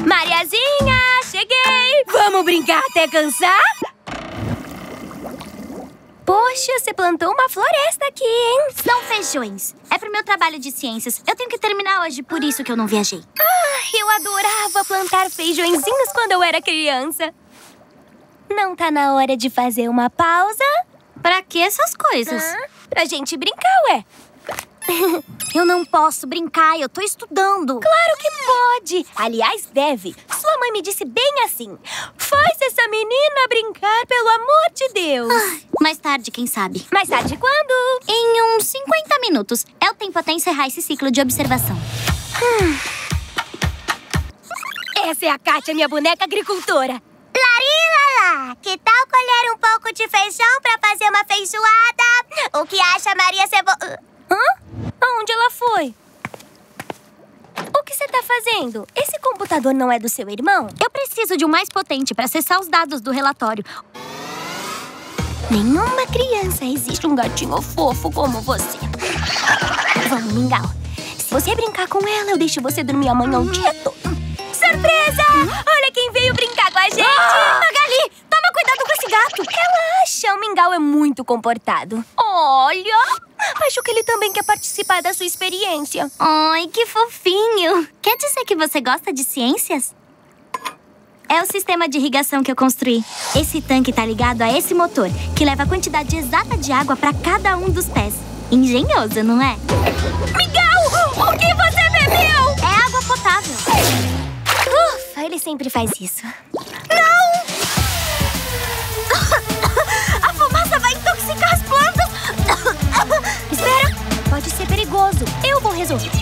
Mariazinha, cheguei! Vamos brincar até cansar? Poxa, você plantou uma floresta aqui, hein? São feijões. É pro meu trabalho de ciências. Eu tenho que terminar hoje, por isso que eu não viajei. Eu adorava plantar feijõezinhos quando eu era criança. Não tá na hora de fazer uma pausa? Pra que essas coisas? Pra gente brincar, ué. Eu não posso brincar, eu tô estudando. Claro que pode. Aliás, deve. Sua mãe me disse bem assim. Faz essa menina brincar, pelo amor de Deus. Mais tarde, quem sabe? Mais tarde quando? Em uns 50 minutos. É o tempo até encerrar esse ciclo de observação. Essa é a Kátia, minha boneca agricultora. Larilala! Que tal colher um pouco de feijão pra fazer uma feijoada? O que acha, Maria Cebola? Aonde ela foi? O que você tá fazendo? Esse computador não é do seu irmão? Eu preciso de um mais potente para acessar os dados do relatório. Nenhuma criança existe um gatinho fofo como você. Vamos, Mingau. Se você brincar com ela, eu deixo você dormir amanhã o dia todo. Surpresa! Olha quem veio brincar com a gente! Magali, toma cuidado com esse gato! Relaxa, o Mingau é muito comportado. Olha! Acho que ele também quer participar da sua experiência. Ai, que fofinho! Quer dizer que você gosta de ciências? É o sistema de irrigação que eu construí. Esse tanque tá ligado a esse motor, que leva a quantidade exata de água pra cada um dos pés. Engenhoso, não é? Mingau! O que você bebeu? É água potável. Ufa, ele sempre faz isso. A fumaça vai intoxicar as plantas! Espera, pode ser perigoso. Eu vou resolver.